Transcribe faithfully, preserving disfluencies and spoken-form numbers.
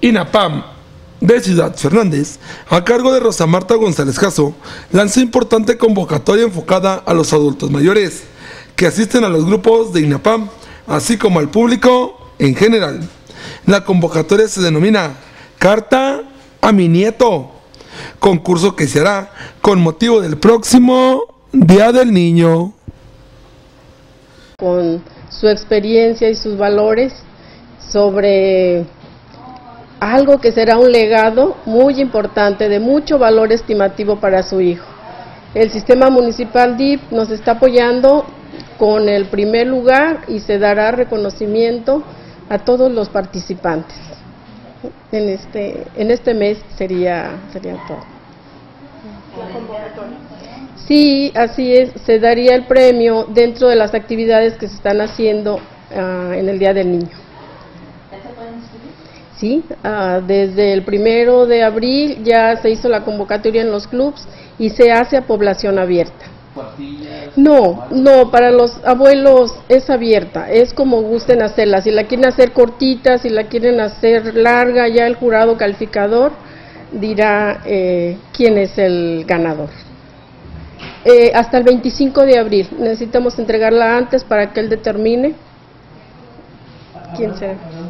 INAPAM de Ciudad Fernández, a cargo de Rosa Marta González Jasso, lanzó importante convocatoria enfocada a los adultos mayores que asisten a los grupos de INAPAM, así como al público en general. La convocatoria se denomina Carta a mi Nieto, concurso que se hará con motivo del próximo Día del Niño. Con su experiencia y sus valores sobre algo que será un legado muy importante, de mucho valor estimativo para su hijo. El sistema municipal D I F nos está apoyando con el primer lugar y se dará reconocimiento a todos los participantes. En este, en este mes sería, sería todo. Sí, así es, se daría el premio dentro de las actividades que se están haciendo uh, en el Día del Niño. Sí, uh, desde el primero de abril ya se hizo la convocatoria en los clubs y se hace a población abierta. No, no, para los abuelos es abierta, es como gusten hacerla. Si la quieren hacer cortita, si la quieren hacer larga, ya el jurado calificador dirá eh, quién es el ganador. Eh, hasta el veinticinco de abril, necesitamos entregarla antes para que él determine quién será.